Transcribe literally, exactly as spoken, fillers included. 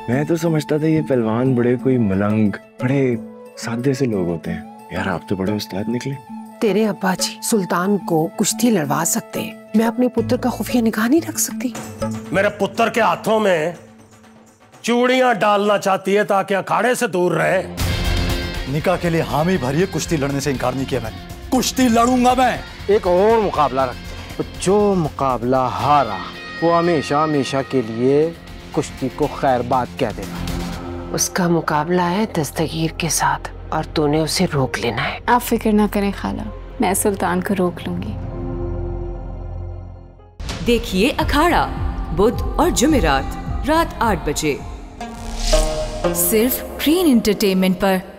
मैं तो समझता था ये पहलवान बड़े कोई मलंग, बड़े सादे से लोग होते हैं। यार आप तो बड़े उस्ताद निकले। तेरे अब्बा जी सुल्तान को कुश्ती लड़वा सकते हैं, मैं अपने पुत्र का खुफिया निगाह नहीं रख सकती। मेरे पुत्र के हाथों में चूड़ियां डालना चाहती है ताकि अखाड़े से दूर रहे। निकाह के लिए हामी भरिए, कुश्ती लड़ने से इनकार नहीं किया मैंने। कुश्ती लड़ूंगा मैं। एक और मुकाबला रखते हैं, जो मुकाबला हारा वो हमेशा हमेशा के लिए कुश्ती को खैरबाद कह देगा। उसका मुकाबला है दस्तगीर के साथ और तूने उसे रोक लेना है। आप फिक्र ना करें खाला, मैं सुल्तान को रोक लूंगी। देखिए अखाड़ा बुध और जुमेरात रात आठ बजे सिर्फ ग्रीन एंटरटेनमेंट पर।